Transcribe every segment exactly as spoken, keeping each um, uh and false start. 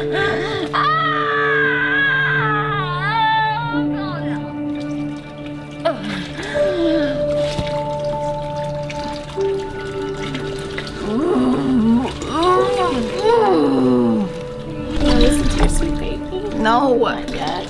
Listen to your sweet baby. No. Not yet.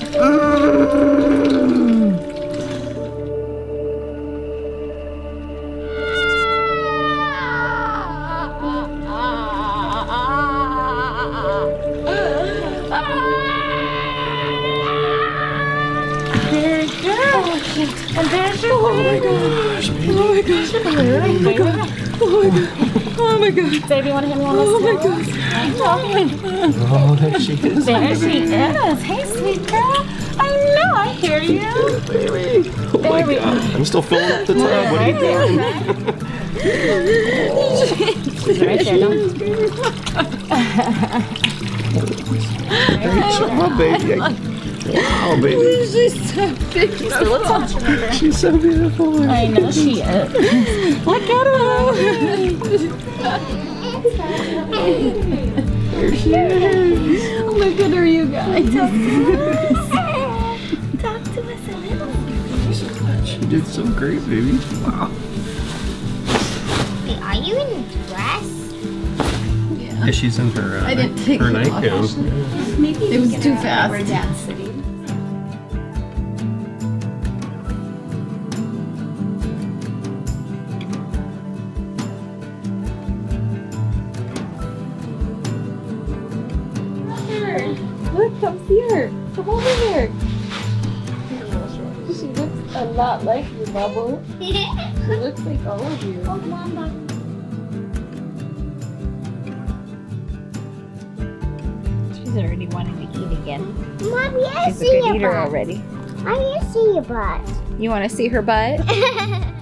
Very good. And there's your Oh my gosh, baby. Oh my gosh. Oh my god. Oh my god. Oh my god. Baby, you want to hit me on the Oh my snout? god. Oh, there she is. There she is. Hey, sweet girl. I know, I hear you. Baby. Oh my Baby. god. I'm still filling up the tub. What are you doing? She's right there, don't Great job, baby. Wow, baby. She's so big. She's so touch, remember? She's so beautiful. I know she is. Look at her. There she is. Look at her, you guys. Talk to us a little. She did so great, baby. Wow. Wait, are you in a dress? Yeah, she's in her, uh, I didn't take her it off. nightgown. Maybe It was too fast. Where Dad's sitting. Look, come see her. Come over here. She looks a lot like you, Bubble. She looks like all of you. Oh, Mama. She's already wanting to eat again. Mommy, I She's a see good your eater butt. already. I see your butt. You want to see her butt?